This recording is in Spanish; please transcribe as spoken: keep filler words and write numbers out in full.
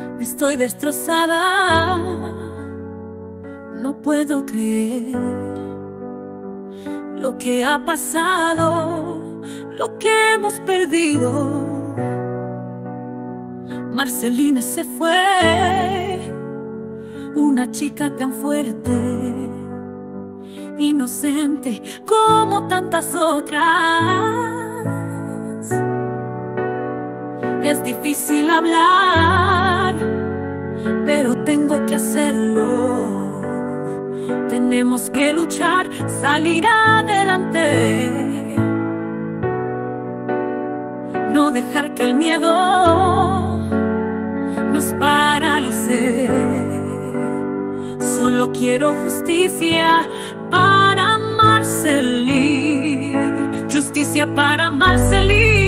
Estoy destrozada, no puedo creer lo que ha pasado, lo que hemos perdido. Marcelina se fue, una chica tan fuerte, inocente como tantas otras. Es difícil hablar, pero tengo que hacerlo. Tenemos que luchar, salir adelante. No dejar que el miedo nos paralice. Solo quiero justicia para Marcelina. Justicia para Marcelina.